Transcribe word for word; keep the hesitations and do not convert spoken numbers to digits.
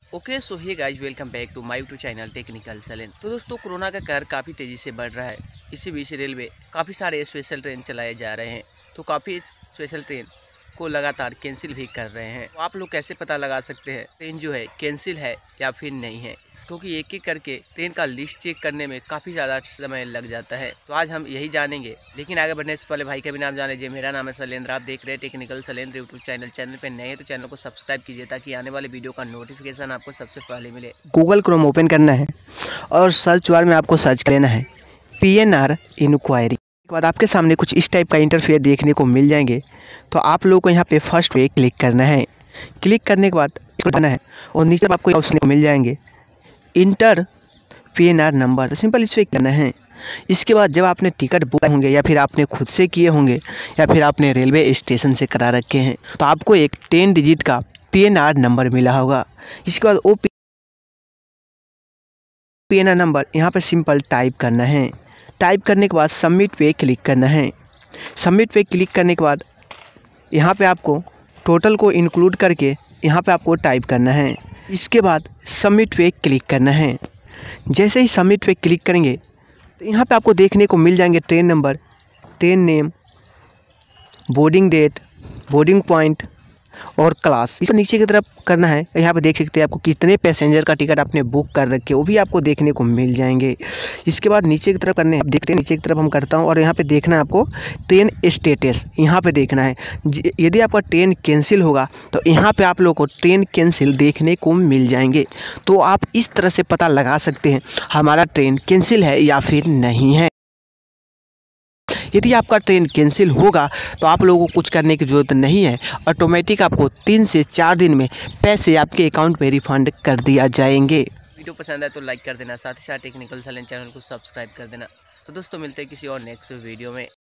Okay so hey guys, welcome back to my YouTube channel technical Shailendra. तो दोस्तों, corona का कहर काफ़ी तेज़ी से बढ़ रहा है। इसी बीच रेलवे काफ़ी सारे स्पेशल ट्रेन चलाए जा रहे हैं, तो काफ़ी स्पेशल ट्रेन को लगातार कैंसिल भी कर रहे हैं। तो आप लोग कैसे पता लगा सकते हैं ट्रेन जो है कैंसिल है या फिर नहीं है, क्योंकि एक एक करके ट्रेन का लिस्ट चेक करने में काफ़ी ज़्यादा समय लग जाता है। तो आज हम यही जानेंगे, लेकिन आगे बढ़ने से पहले भाई का भी नाम जान लीजिए। मेरा नाम है शैलेंद्र, आप देख रहे हैं technical Shailendra YouTube channel. Channel पे नए हैं तो चैनल को सब्सक्राइब कीजिए ताकि आने वाले वीडियो का नोटिफिकेशन आपको सबसे पहले मिले। गूगल क्रोम ओपन करना है और सर्च बार में आपको सर्च करना है पी एन आर इंक्वायरी। के बाद आपके सामने कुछ इस टाइप का इंटरफेस देखने को मिल जाएंगे। तो आप लोगों को यहाँ पे फर्स्ट पे क्लिक करना है। क्लिक करने के बाद इसको करना है और नीचे आपको ऑप्शन मिल जाएंगे enter P N R number. Simple इस पर करना है। इसके बाद जब आपने टिकट बुक होंगे या फिर आपने खुद से किए होंगे या फिर आपने रेलवे स्टेशन से करा रखे हैं, तो आपको एक टेन डिजिट का पी एन आर नंबर मिला होगा। इसके बाद वो पी एन आर नंबर यहाँ पर सिंपल टाइप करना है। टाइप करने के बाद सबमिट पे क्लिक करना है। सबमिट पे क्लिक करने के बाद यहाँ पे आपको टोटल को इंक्लूड करके यहाँ पे आपको टाइप करना है। इसके बाद सबमिट पे क्लिक करना है। जैसे ही सबमिट पे क्लिक करेंगे तो यहाँ पे आपको देखने को मिल जाएंगे train number, train name, boarding date, boarding point और क्लास। इसको नीचे की तरफ करना है। यहाँ पे देख सकते हैं आपको कितने पैसेंजर का टिकट आपने बुक कर रखे वो भी आपको देखने को मिल जाएंगे। इसके बाद नीचे की तरफ करने हैं, देखते हैं नीचे की तरफ हम करता हूँ और यहाँ पे देखना है आपको ट्रेन स्टेटस। यहाँ पे देखना है यदि आपका ट्रेन कैंसिल होगा तो यहाँ पे आप लोगों को ट्रेन कैंसिल देखने को मिल जाएंगे। तो आप इस तरह से पता लगा सकते हैं हमारा ट्रेन कैंसिल है या फिर नहीं है। यदि आपका ट्रेन कैंसिल होगा तो आप लोगों को कुछ करने की ज़रूरत नहीं है। ऑटोमेटिक आपको तीन से चार दिन में पैसे आपके अकाउंट में रिफंड कर दिया जाएंगे। वीडियो पसंद है तो लाइक कर देना, साथ ही साथ टेक्निकल सैलेंट चैनल को सब्सक्राइब कर देना। तो दोस्तों, मिलते हैं किसी और नेक्स्ट वीडियो में।